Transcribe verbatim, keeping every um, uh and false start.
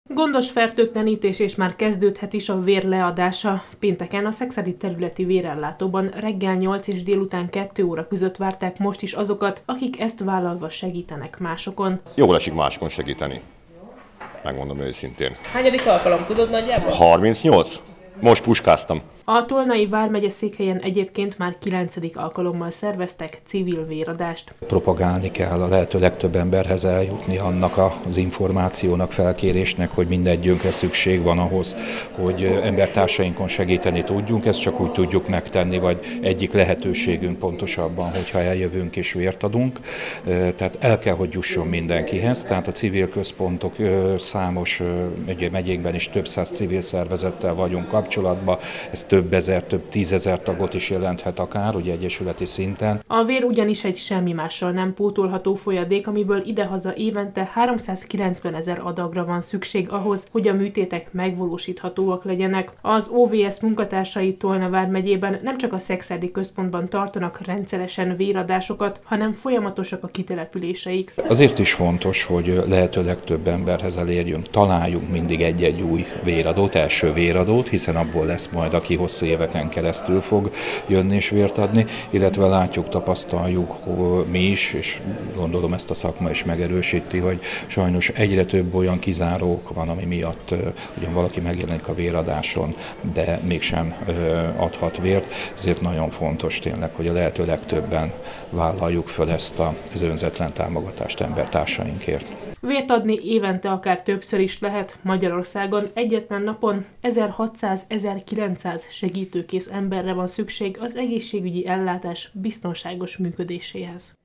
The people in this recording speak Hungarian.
Gondos fertőtlenítés és már kezdődhet is a vér leadása. Pénteken a szekszárdi területi vérellátóban reggel nyolc és délután kettő óra között várták most is azokat, akik ezt vállalva segítenek másokon. Jól esik máskon segíteni, megmondom őszintén. Hányadik alkalom, tudod nagyjából? harmincnyolc. Most puskáztam. A Tolnai vármegye székhelyen egyébként már kilencedik alkalommal szerveztek civil véradást. Propagálni kell, a lehető legtöbb emberhez eljutni annak az információnak, felkérésnek, hogy mindegyünkre szükség van ahhoz, hogy embertársainkon segíteni tudjunk, ezt csak úgy tudjuk megtenni, vagy egyik lehetőségünk pontosabban, hogyha eljövünk és vért adunk. Tehát el kell, hogy jusson mindenkihez, tehát a civil központok számos megyékben is több száz civil szervezettel vagyunk kapcsolatban, ez több ezer, több tízezer tagot is jelenthet akár, ugye egyesületi szinten. A vér ugyanis egy semmi mással nem pótolható folyadék, amiből idehaza évente háromszázkilencven ezer adagra van szükség ahhoz, hogy a műtétek megvalósíthatóak legyenek. Az o vé es munkatársai Tolna vármegyében nem csak a szekszárdi központban tartanak rendszeresen véradásokat, hanem folyamatosak a kitelepüléseik. Azért is fontos, hogy lehetőleg több emberhez elérjünk, találjunk mindig egy-egy új véradót, első véradót, hiszen abból lesz majd, aki hosszú éveken keresztül fog jönni és vért adni, illetve látjuk, tapasztaljuk hogy mi is, és gondolom ezt a szakma is megerősíti, hogy sajnos egyre több olyan kizárók van, ami miatt ugyan valaki megjelenik a véradáson, de mégsem adhat vért, ezért nagyon fontos tényleg, hogy a lehető legtöbben vállaljuk föl ezt az önzetlen támogatást embertársainkért. Vért adni évente akár többször is lehet. Magyarországon egyetlen napon ezerhatszáz-ezerkilencszáz segítőkész emberre van szükség az egészségügyi ellátás biztonságos működéséhez.